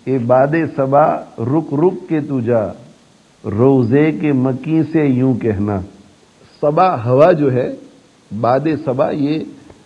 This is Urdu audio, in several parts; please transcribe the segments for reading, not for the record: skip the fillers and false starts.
اے باد صبا رک رک کے تو جا، روزے کے مکی سے یوں کہنا۔ صبا ہوا جو ہے، باد صبا یہ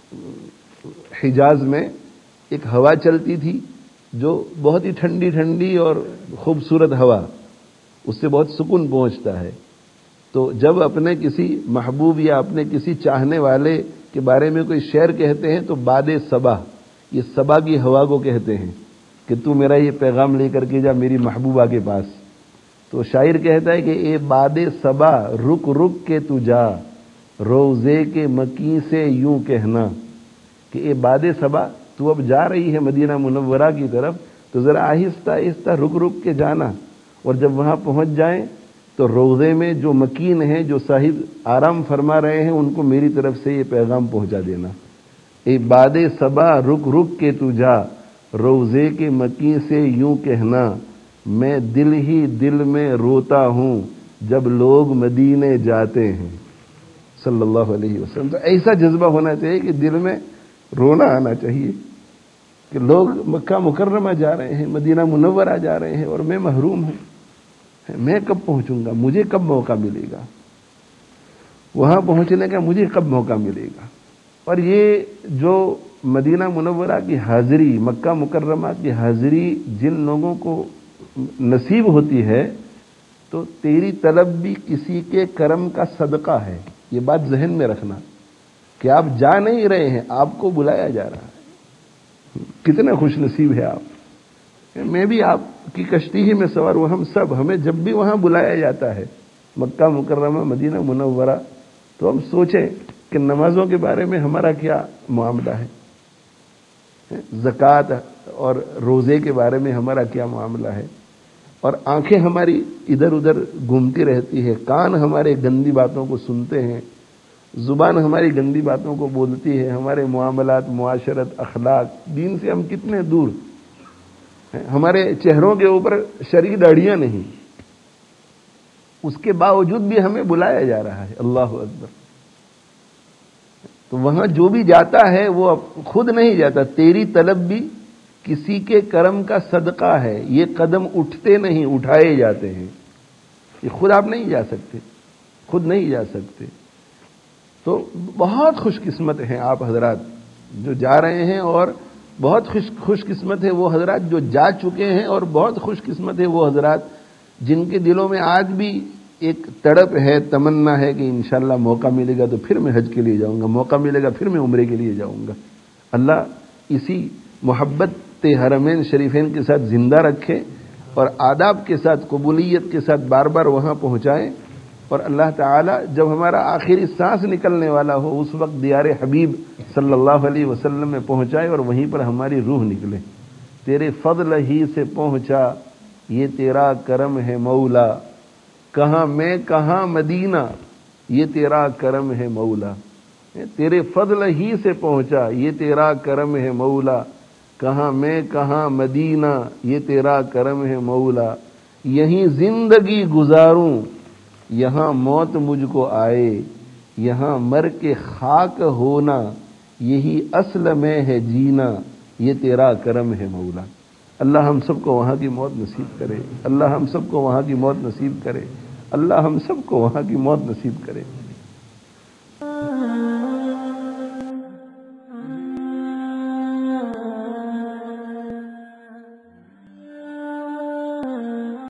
حجاز میں ایک ہوا چلتی تھی جو بہت ہی ٹھنڈی ٹھنڈی اور خوبصورت ہوا، اس سے بہت سکون پہنچتا ہے۔ تو جب اپنے کسی محبوب یا اپنے کسی چاہنے والے کے بارے میں کوئی شعر کہتے ہیں تو باد صبا، یہ صبا کی ہوا کو کہتے ہیں کہ تو میرا یہ پیغام لے کر کے جا میری محبوبہ کے پاس۔ تو شاعر کہتا ہے کہ اے باد صبا رک رک کے تو جا، روزے کے مکی سے یوں کہنا کہ اے باد صبا، تو اب جا رہی ہے مدینہ منورہ کی طرف، تو ذرا آہستہ آہستہ رک رک کے جانا، اور جب وہاں پہنچ جائیں تو روزے میں جو مکین ہیں، جو صاحب آرام فرما رہے ہیں، ان کو میری طرف سے یہ پیغام پہنچا دینا۔ اے باد صبا رک رک کے تو جا، روزے کے مکی سے یوں کہنا، میں دل ہی دل میں روتا ہوں جب لوگ مدینے جاتے ہیں، صلی اللہ علیہ وسلم۔ تو ایسا جذبہ ہونا چاہیے کہ دل میں رونا آنا چاہیے کہ لوگ مکہ مکرمہ جا رہے ہیں، مدینہ منورہ جا رہے ہیں، اور میں محروم ہوں، میں کب پہنچوں گا، مجھے کب موقع ملے گا، وہاں پہنچنے کا مجھے کب موقع ملے گا۔ اور یہ جو مدینہ منورہ کی حاضری، مکہ مکرمہ کی حاضری جن لوگوں کو نصیب ہوتی ہے، تو تیری طلب بھی کسی کے کرم کا صدقہ ہے۔ یہ بات ذہن میں رکھنا کہ آپ جا نہیں رہے ہیں، آپ کو بلایا جا رہا ہے۔ کتنے خوش نصیب ہے آپ۔ میں بھی آپ کی کشتی ہی میں سوار ہوں، ہم سب، ہمیں جب بھی وہاں بلایا جاتا ہے مکہ مکرمہ مدینہ منورہ، تو ہم سوچیں کہ نمازوں کے بارے میں ہمارا کیا معاملہ ہے، زکوٰۃ اور روزے کے بارے میں ہمارا کیا معاملہ ہے، اور آنکھیں ہماری ادھر ادھر گھومتی رہتی ہے، کان ہمارے گندی باتوں کو سنتے ہیں، زبان ہماری گندی باتوں کو بولتی ہے، ہمارے معاملات، معاشرت، اخلاق، دین سے ہم کتنے دور ہیں، ہمارے چہروں کے اوپر شرعی داڑھیاں نہیں، اس کے باوجود بھی ہمیں بلایا جا رہا ہے۔ اللہ اکبر۔ تو وہاں جو بھی جاتا ہے وہ خود نہیں جاتا، تیری طلب بھی کسی کے کرم کا صدقہ ہے۔ یہ قدم اٹھتے نہیں، اٹھائے جاتے ہیں، یہ خود آپ نہیں جا سکتے، خود نہیں جا سکتے۔ تو بہت خوش قسمت ہیں آپ حضرات جو جا رہے ہیں، اور بہت خوش قسمت ہے وہ حضرات جو جا چکے ہیں، اور بہت خوش قسمت ہے وہ حضرات جن کے دلوں میں آج بھی ایک تڑپ ہے، تمنا ہے کہ انشاءاللہ موقع ملے گا تو پھر میں حج کے لیے جاؤں گا، موقع ملے گا پھر میں عمرے کے لیے جاؤں گا۔ اللہ اسی محبت حرمین شریفین کے ساتھ زندہ رکھے، اور آداب کے ساتھ، قبولیت کے ساتھ بار بار وہاں پہنچائیں، اور اللہ تعالی جب ہمارا آخری سانس نکلنے والا ہو اس وقت دیار حبیب صلی اللہ علیہ وسلم میں پہنچائے، اور وہیں پر ہماری روح نکلے۔ تیرے فضل ہی سے پہنچا یہ تیرا کرم ہے مولا، کہاں میں کہاں مدینہ یہ تیرا کرم ہے مولا۔ تیرے فضل ہی سے پہنچا یہ تیرا کرم ہے مولا، کہاں میں کہاں مدینہ یہ تیرا کرم ہے مولا۔ یہیں زندگی گزاروں یہاں موت مجھ کو آئے، یہاں مر کے خاک ہونا یہی اصل میں ہے جینا، یہ تیرا کرم ہے مولا۔ اللہ ہم سب کو وہاں کی موت نصیب کرے، اللہ ہم سب کو وہاں کی موت نصیب کرے، اللہ ہم سب کو وہاں کی موت نصیب کرے۔